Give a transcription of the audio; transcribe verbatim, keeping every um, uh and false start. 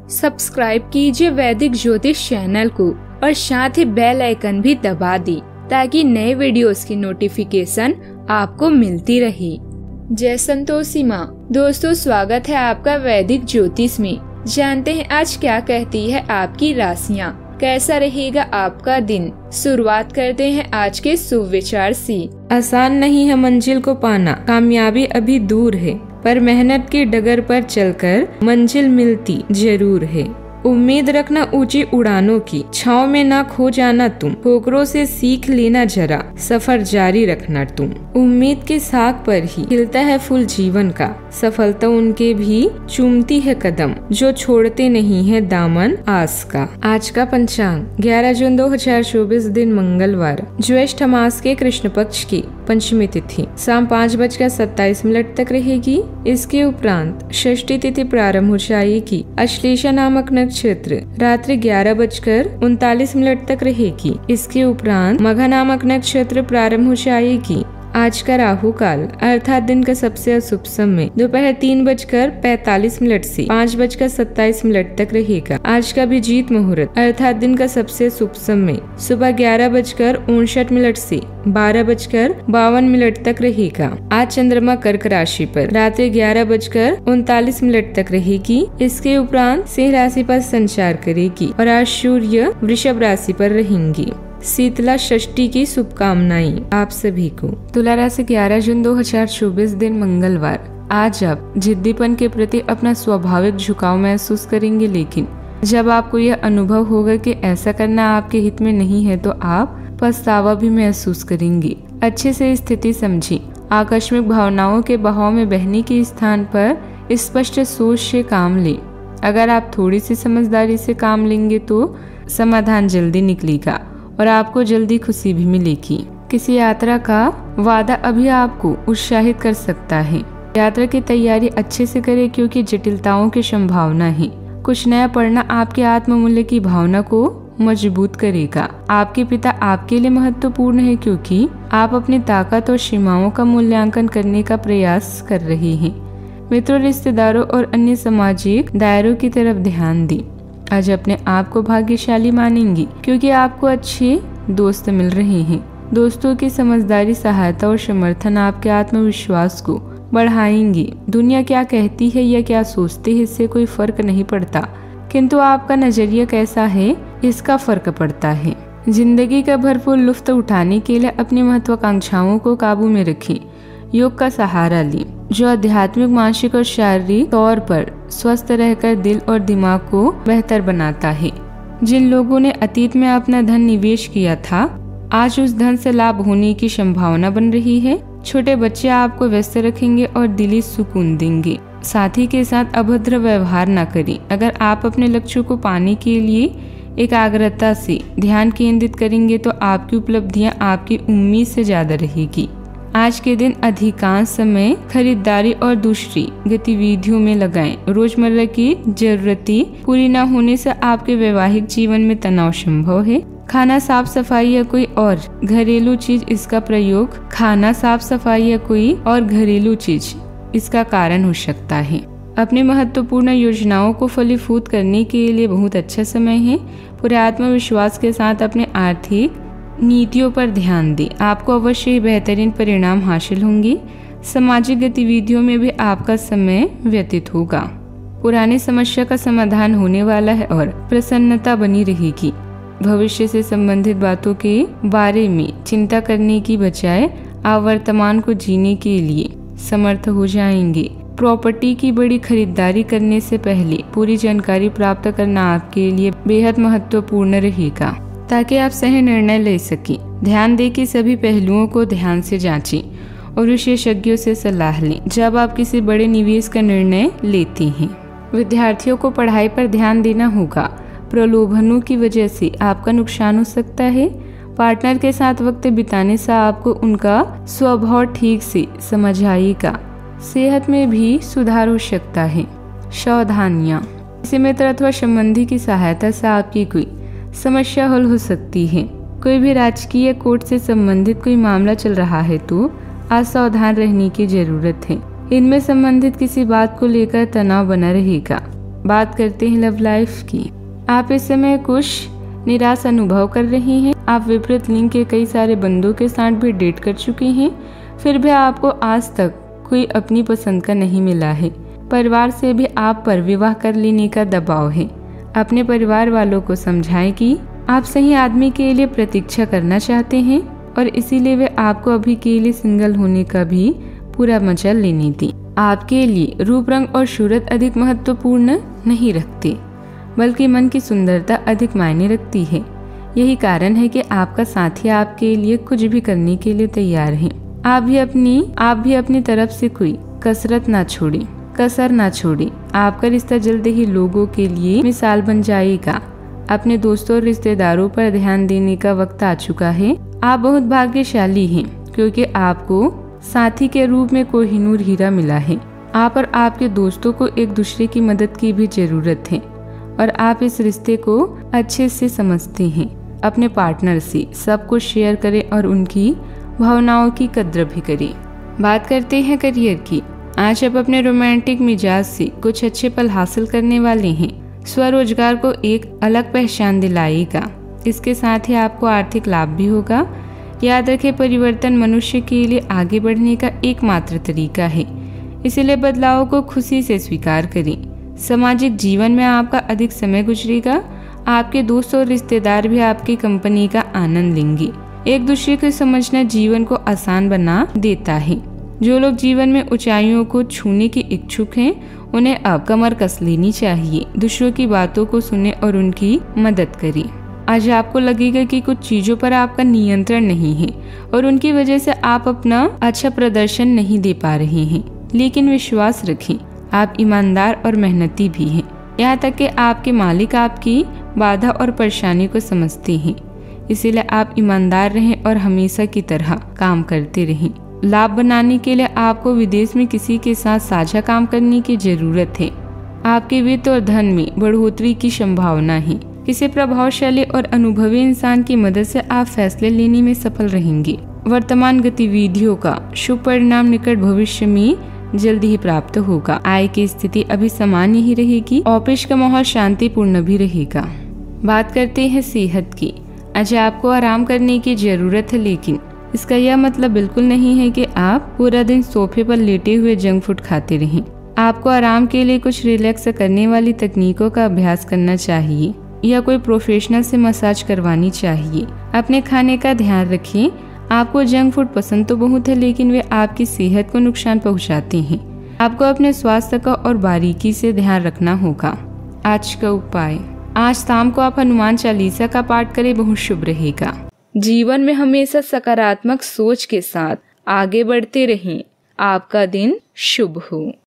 Subscribe कीजिए वैदिक ज्योतिष चैनल को और साथ ही बेल आइकन भी दबा दी ताकि नए वीडियोस की नोटिफिकेशन आपको मिलती रहे। जय संतोषी माँ। दोस्तों, स्वागत है आपका वैदिक ज्योतिष में। जानते हैं आज क्या कहती है आपकी राशियाँ, कैसा रहेगा आपका दिन। शुरुआत करते हैं आज के सुविचार से। आसान नहीं है मंजिल को पाना, कामयाबी अभी दूर है, पर मेहनत की डगर पर चलकर मंजिल मिलती जरूर है। उम्मीद रखना ऊंची उड़ानों की, छाव में ना खो जाना तुम, ठोकरों से सीख लेना जरा, सफर जारी रखना तुम। उम्मीद के साग पर ही खिलता है फूल जीवन का, सफलता उनके भी चूमती है कदम, जो छोड़ते नहीं है दामन आस का। आज का पंचांग ग्यारह जून दो हजार चौबीस, दिन मंगलवार, ज्येष्ठ मास के कृष्ण पक्ष की पंचमी तिथि शाम पाँच बजकर सत्ताईस मिनट तक रहेगी। इसके उपरांत षष्ठी तिथि प्रारंभ हो जाएगी। अश्लेषा नामक नक्षत्र रात्रि ग्यारह बजकर उनतालीस मिनट तक रहेगी। इसके उपरांत मघा नामक नक्षत्र प्रारंभ हो जाएगी। आज का राहु काल अर्थात दिन का सबसे अशुभ समय दोपहर तीन बजकर पैतालीस मिनट से पाँच बजकर सत्ताईस मिनट तक रहेगा। आज का अभिजीत मुहूर्त अर्थात दिन का सबसे शुभ समय सुबह ग्यारह बजकर उनसठ मिनट से बारह बजकर बावन मिनट तक रहेगा। आज चंद्रमा कर्क राशि पर रात्रि ग्यारह बजकर उनतालीस मिनट तक रहेगी। इसके उपरांत सिंह राशि पर संचार करेगी और आज सूर्य वृषभ राशि पर रहेंगी। शीतला षष्ठी की शुभकामनाएं आप सभी को। तुला राशि ग्यारह जून दो हजार चौबीस, दिन मंगलवार। आज आप जिद्दीपन के प्रति अपना स्वाभाविक झुकाव महसूस करेंगे, लेकिन जब आपको यह अनुभव होगा कि ऐसा करना आपके हित में नहीं है तो आप पछतावा भी महसूस करेंगे। अच्छे से स्थिति समझी। आकस्मिक भावनाओं के बहाव में बहने के स्थान पर स्पष्ट सोच से काम लें। अगर आप थोड़ी सी समझदारी से काम लेंगे तो समाधान जल्दी निकलेगा और आपको जल्दी खुशी भी मिलेगी। किसी यात्रा का वादा अभी आपको उत्साहित कर सकता है। यात्रा की तैयारी अच्छे से करें क्योंकि जटिलताओं की संभावना है। कुछ नया पढ़ना आपके आत्ममूल्य की भावना को मजबूत करेगा। आपके पिता आपके लिए महत्वपूर्ण है क्योंकि आप अपनी ताकत और सीमाओं का मूल्यांकन करने का प्रयास कर रहे हैं। मित्रों, रिश्तेदारों और अन्य सामाजिक दायरों की तरफ ध्यान दें। आज अपने आप को भाग्यशाली मानेंगी क्योंकि आपको अच्छे दोस्त मिल रहे हैं। दोस्तों की समझदारी, सहायता और समर्थन आपके आत्मविश्वास को बढ़ाएंगी। दुनिया क्या कहती है या क्या सोचती है इससे कोई फर्क नहीं पड़ता, किंतु आपका नजरिया कैसा है इसका फर्क पड़ता है। जिंदगी का भरपूर लुत्फ उठाने के लिए अपनी महत्वाकांक्षाओं को काबू में रखें। योग का सहारा लें जो आध्यात्मिक, मानसिक और शारीरिक तौर पर स्वस्थ रहकर दिल और दिमाग को बेहतर बनाता है। जिन लोगों ने अतीत में अपना धन निवेश किया था, आज उस धन से लाभ होने की संभावना बन रही है। छोटे बच्चे आपको व्यस्त रखेंगे और दिली सुकून देंगे। साथी के साथ अभद्र व्यवहार न करें। अगर आप अपने लक्ष्यों को पाने के लिए एकाग्रता से ध्यान केंद्रित करेंगे तो आपकी उपलब्धियां आपकी उम्मीद से ज्यादा रहेगी। आज के दिन अधिकांश समय खरीदारी और दूसरी गतिविधियों में लगाएं। रोजमर्रा की जरूरतें पूरी न होने से आपके वैवाहिक जीवन में तनाव संभव है। खाना साफ सफाई या कोई और घरेलू चीज इसका प्रयोग खाना साफ सफाई या कोई और घरेलू चीज इसका कारण हो सकता है। अपनी महत्वपूर्ण योजनाओं को फलीभूत करने के लिए बहुत अच्छा समय है। पूरे आत्मविश्वास के साथ अपने आर्थिक नीतियों पर ध्यान दें। आपको अवश्य ही बेहतरीन परिणाम हासिल होंगे। सामाजिक गतिविधियों में भी आपका समय व्यतीत होगा। पुरानी समस्या का समाधान होने वाला है और प्रसन्नता बनी रहेगी। भविष्य से संबंधित बातों के बारे में चिंता करने की बजाय आप वर्तमान को जीने के लिए समर्थ हो जाएंगे। प्रॉपर्टी की बड़ी खरीदारी करने से पहले पूरी जानकारी प्राप्त करना आपके लिए बेहद महत्वपूर्ण रहेगा ताकि आप सही निर्णय ले सकें। ध्यान दें कि सभी पहलुओं को ध्यान से जांचें और विशेषज्ञों से सलाह लें जब आप किसी बड़े निवेश का निर्णय लेते हैं। विद्यार्थियों को पढ़ाई पर ध्यान देना होगा। प्रलोभनों की वजह से आपका नुकसान हो सकता है। पार्टनर के साथ वक्त बिताने से आपको उनका स्वभाव ठीक से समझ आएगा। सेहत में भी सुधार हो सकता है। सावधानियां, किसी मित्र अथवा संबंधी की सहायता से आपकी कोई समस्या हल हो सकती है। कोई भी राजकीय कोर्ट से संबंधित कोई मामला चल रहा है तो आज सावधान रहने की जरूरत है। इनमें संबंधित किसी बात को लेकर तनाव बना रहेगा। बात करते हैं लव लाइफ की। आप इस समय कुछ निराश अनुभव कर रही हैं। आप विपरीत लिंग के कई सारे बंदों के साथ भी डेट कर चुकी हैं, फिर भी आपको आज तक कोई अपनी पसंद का नहीं मिला है। परिवार से भी आप पर विवाह कर लेने का दबाव है। अपने परिवार वालों को समझाएं कि आप सही आदमी के लिए प्रतीक्षा करना चाहते हैं और इसीलिए वे आपको अभी के लिए सिंगल होने का भी पूरा मजा लेने दें। आपके लिए रूप रंग और शोहरत अधिक महत्वपूर्ण नहीं रखते, बल्कि मन की सुंदरता अधिक मायने रखती है। यही कारण है कि आपका साथी आपके लिए कुछ भी करने के लिए तैयार है। आप भी अपनी आप भी अपनी तरफ से कोई कसरत ना छोड़े कसर ना छोड़े। आपका रिश्ता जल्द ही लोगों के लिए मिसाल बन जाएगा। अपने दोस्तों और रिश्तेदारों पर ध्यान देने का वक्त आ चुका है। आप बहुत भाग्यशाली हैं क्योंकि आपको साथी के रूप में कोहिनूर हीरा मिला है। आप और आपके दोस्तों को एक दूसरे की मदद की भी जरूरत है और आप इस रिश्ते को अच्छे से समझते हैं। अपने पार्टनर से सब कुछ शेयर करें और उनकी भावनाओं की कद्र भी करें। बात करते हैं करियर की। आज आप अपने रोमांटिक मिजाज से कुछ अच्छे पल हासिल करने वाले हैं। स्वरोजगार को एक अलग पहचान दिलाएगा। इसके साथ ही आपको आर्थिक लाभ भी होगा। याद रखें, परिवर्तन मनुष्य के लिए आगे बढ़ने का एकमात्र तरीका है, इसलिए बदलाव को खुशी से स्वीकार करें। सामाजिक जीवन में आपका अधिक समय गुजरेगा। आपके दोस्त और रिश्तेदार भी आपकी कंपनी का आनंद लेंगे। एक दूसरे को समझना जीवन को आसान बना देता है। जो लोग जीवन में ऊंचाइयों को छूने के इच्छुक हैं, उन्हें अब कमर कस लेनी चाहिए। दूसरों की बातों को सुने और उनकी मदद करें। आज आपको लगेगा कि कुछ चीजों पर आपका नियंत्रण नहीं है और उनकी वजह से आप अपना अच्छा प्रदर्शन नहीं दे पा रहे हैं, लेकिन विश्वास रखें, आप ईमानदार और मेहनती भी हैं। यहाँ तक कि आपके मालिक आपकी बाधा और परेशानी को समझते हैं। इसीलिए आप ईमानदार रहें और हमेशा की तरह काम करते रहें। लाभ बनाने के लिए आपको विदेश में किसी के साथ साझा काम करने की जरूरत है। आपके वित्त और धन में बढ़ोतरी की संभावना है। किसी प्रभावशाली और अनुभवी इंसान की मदद से आप फैसले लेने में सफल रहेंगे। वर्तमान गतिविधियों का शुभ परिणाम निकट भविष्य में जल्दी ही प्राप्त होगा। आय की स्थिति अभी सामान्य ही रहेगी। ऑफिस का माहौल शांतिपूर्ण भी रहेगा। बात करते हैं सेहत की। आज आपको आराम करने की जरूरत है, लेकिन इसका यह मतलब बिल्कुल नहीं है कि आप पूरा दिन सोफे पर लेटे हुए जंक फूड खाते रहें। आपको आराम के लिए कुछ रिलैक्स करने वाली तकनीकों का अभ्यास करना चाहिए या कोई प्रोफेशनल से मसाज करवानी चाहिए। अपने खाने का ध्यान रखें। आपको जंक फूड पसंद तो बहुत है, लेकिन वे आपकी सेहत को नुकसान पहुंचाते हैं। आपको अपने स्वास्थ्य का और बारीकी से ध्यान रखना होगा। आज का उपाय, आज शाम को आप हनुमान चालीसा का पाठ करें, बहुत शुभ रहेगा। जीवन में हमेशा सकारात्मक सोच के साथ आगे बढ़ते रहें। आपका दिन शुभ हो।